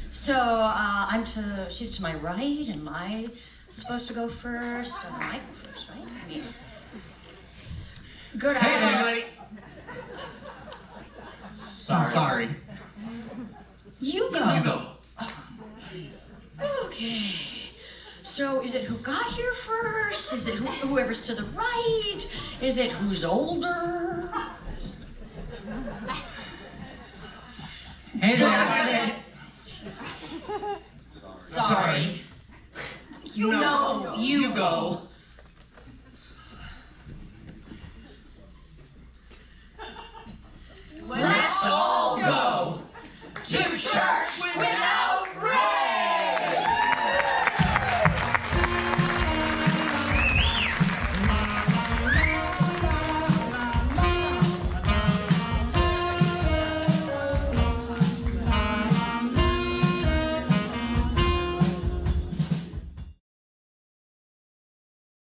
So she's to my right, and am I supposed to go first? Or I go first, right? I mean, good Hey, idea. everybody. Sorry. You go. You go. Okay. So is it who got here first? Is it whoever's to the right? Is it who's older? Hey there. Sorry. You know, you go.